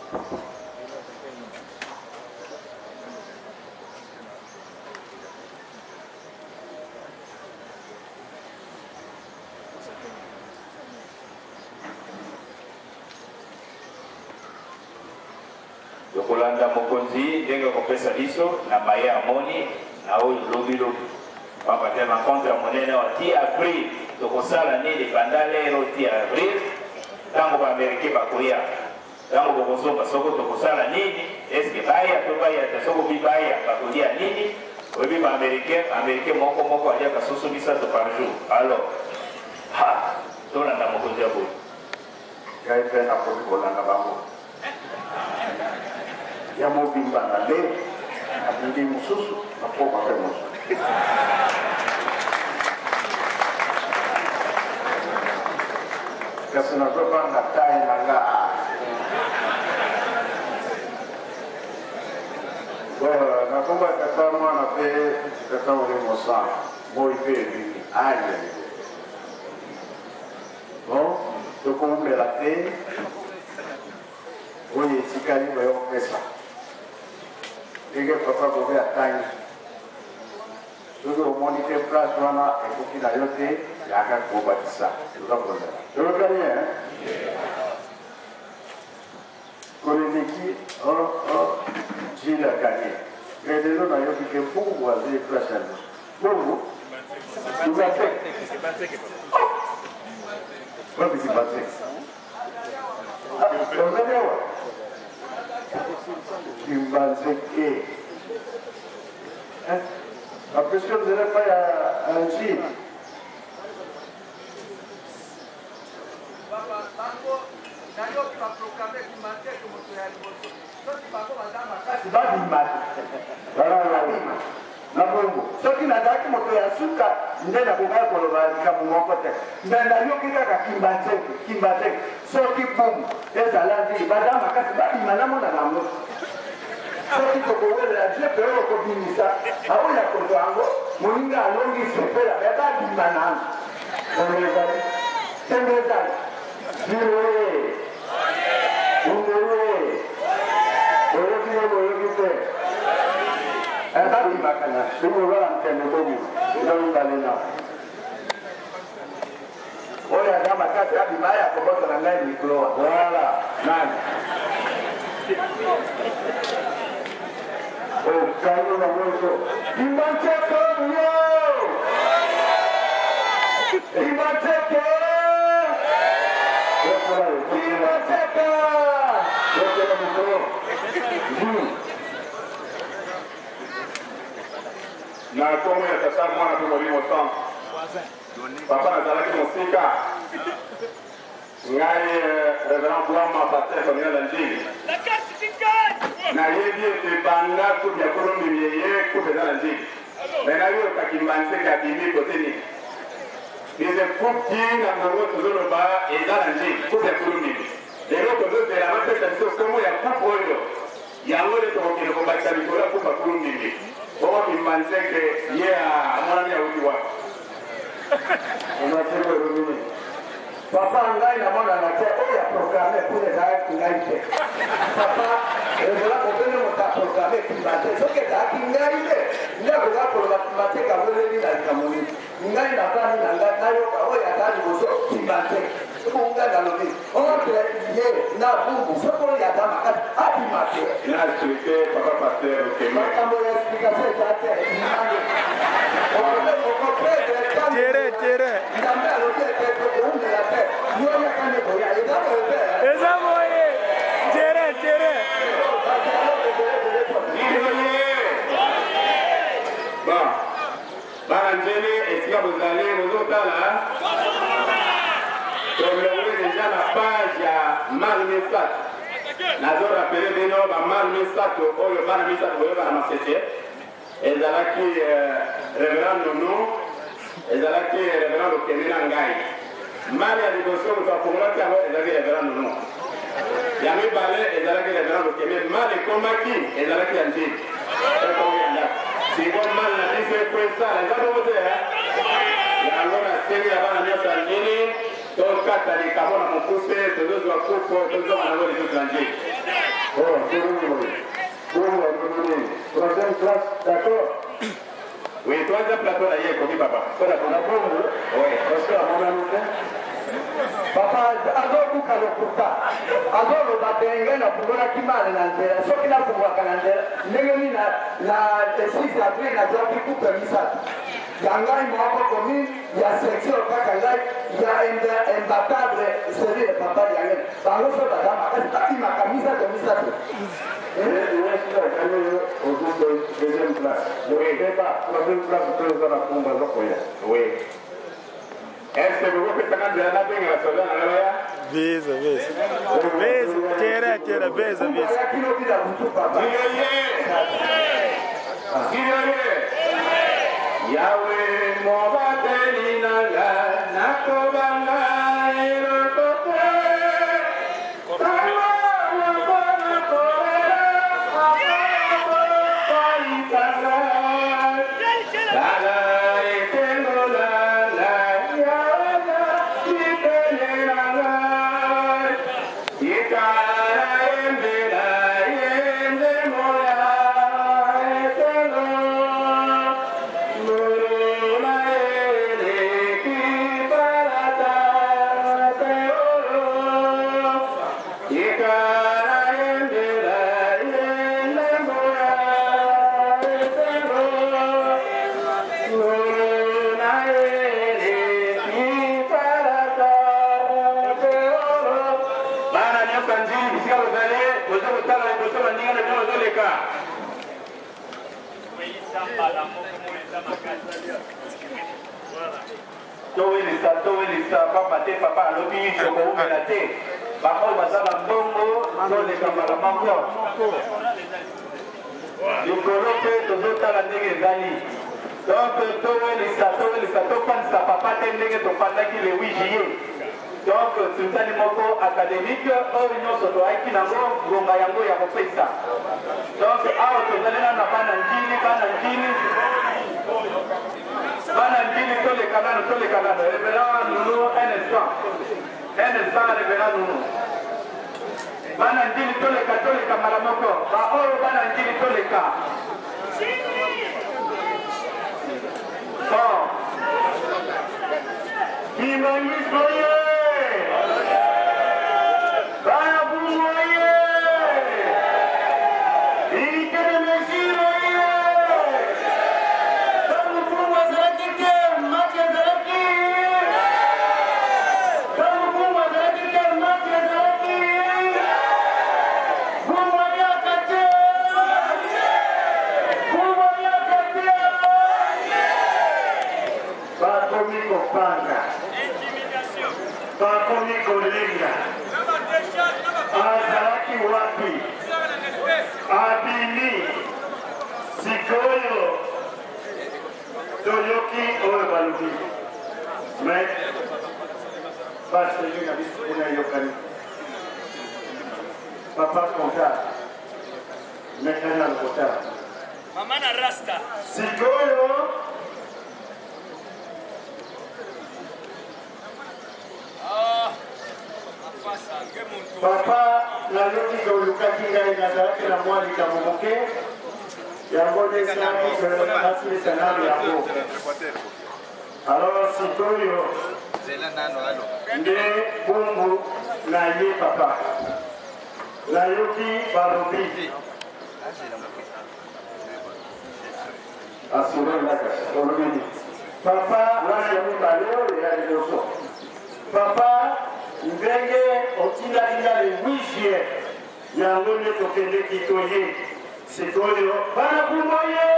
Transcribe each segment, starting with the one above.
Yokolanda mokonzi ndenge kopesa biso na maye amoni na oyo lobi papa te ma contre monene wa ti avril tokosala nini banda lero ti avril tango ba amerike bakoya tango bokosomba soko tokosala nini eske baya to baya te soko bibaya bakolia nini obi ba amerike moko alia kasoso bisa to par jour alors ha tona na mokonzi abo gai pena ko kolanda bango ya mobimba na le abindi mususu na poka pe mususu kasi na zoba na tai na nga na komba kata mwana pe kata ule mosa moi pe bini aye no toko umela te oye tikali bayo pesa ege papa gobe atani Tudo monitor plus wana ekuki na yote yaka kubatisa. Tukaponda. Tulikani Koloniki jila kani. Kedelo na yote kefungu wa zile plus yani. Mungu. Tubateke. Wapi kibateke? Tunaelewa. Kibateke. Après ce que vous n'avez pas un gym. soki nazalaki moto ya suka nde nakokai koloba likambo moko te me nayoki kaka kimbateke soki bumu ezala vili baza makasi babima namona nango soki tokowelela jepe oyo kobimisa aoya kozwa yango moninga alongi sepela babima nango oyo ezali tembe ezali biroye ungoye oyoki ye boyoki te bakana bimulwala mtende bomu ndolungalena oyo aza makasi abima aya kobota na ngai mikloa wala nani okano na mweso imanteke yo imanteke imanteke yokela miklo na komo ya tata mwana tu molimo temps papa nazalaki mosika ngai reverend Bwama pasteur communal d'Anjili nayebi ete banda kupi ya kolombi yeye kupe eza na Njili me nayokaki mbanseke abimi kote nini bize kupi na ngongo tozoloba eza na Njili kupe ya kolombi lelo tozozela bapesa biso komo ya kupe oyo yango nde tokokende kobakisa likolo ya kupe ya kolombi Boa kimbanseke yeah mwana ya uti wapi unataka rudini papa ngai na mwana na te oya programme kule za ngai te papa ndio kopenda mta programme kimbate soke za ngai te ndio kwa kwa kimbate kabele ni na kamuni ngai na plani na ngai nayo oya tani boso kimbate bunga na lobi ote ye na bungu soko ya dama ati mate na tuite papa pasteur kema kama ya explication zake nani tere ndambe alote bunga ya te yona kane boya eza moye tere ba barangeli esika bozali bozotala Problème déjà la page à Marmesat. Nazo rappelé de nous à Marmesat ou le Marmesat ou le Marmesat. Et là qui révérend Nono, et là qui révérend le Kemina Ngai. Mal à l'émotion nous avons là qui alors et là qui révérend Nono. Yami Balé et là qui révérend le Kemina. Mal et Komaki et là qui Anji. Si bon mal la vie c'est quoi ça? Les gens vont dire. Yango na seni ya bana nyota ngine. Donc, quand tu as les cameras, mon poussé, tu dois couper, tu dois aller aux étrangers. Troisième classe, d'accord? Oui, troisième plateau, là, il y a comme papa. Voilà, on a bon, oui. Parce que, mon ami, papa, azo kalo kuta. Azo lo batenga na kuona kimale na ndera. So kila kuwa kana ndera. Ndenge ni na sisi après na joki kuta misatu. Yangai mwako komi ya section kaka ngai ya imbattable c'est papa yangai. Bango so badama kasi tatima kamisa kamisa tu. Deuxième place. Oui, débat. Troisième place, président la Kumba Zokoya. Oui. Est-ce que vous pouvez faire la dingue à Sodan à la Beza, beza. Beza, tera, beza, beza. Yahweh, Mobateli Naga, Nakobanga, Erotope, papa alobi tokoumela te bango baza bambongo toleka mbala moko likolo mpe tozotala ndenge ezali donc towelisa topanisa papa te ndenge topandaki le 8 juillet donc sultani moko académique oyo nyonso toyaki nango ngonga yango ya kopesa donc awa tozalela na bana njini toleka nano révérend Nounou un instant révérend Nounou bana njini toleka mbala moko baoyo bana njini toleka bon kimangisoye bana bungoye ilikene mesiroye kamufungwa zarakike mati zaraki kamufungwa zarakike mati zaraki bumwanyakate bakomi kopanga bakomi kolenga azalaki wapi abimi sikoyo toyoki oyo balobi mais baseli na biso mpona yokani papa konta mekani na lokota mama na rasta sikoyo papa naloki kolukaki ngai nazalaki na mwa likambo moke yango ndeasilisa nano yango alors sikoyo nde bumbu na ye papa nayoki balobi asurelaka olobini papa wana ya mibale oyo ya liboso papa ndenge otindaki nga le 8 juillet yango nde tokendeki toye sikoyo bana kumbo ye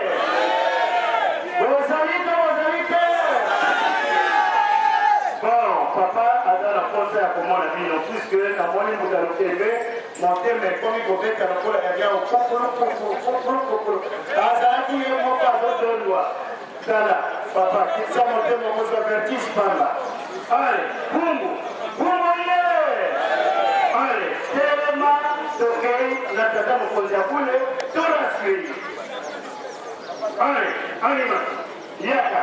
bozali te bon papa aza na posa ya komona bino puisque namoni moto alokende motema ekomi kobeta lokola ya biao kukulu azalaki ye moko azodolwa tala papa kisa motema kozwa vertige pamba ale kumbu ye ale telema tokei na tata mokonzi ya kule torasiri ale alima yaka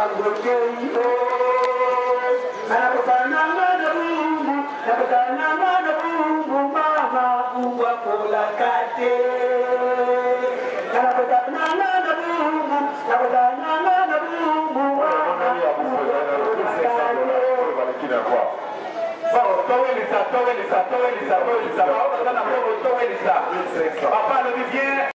Papa le dit bien.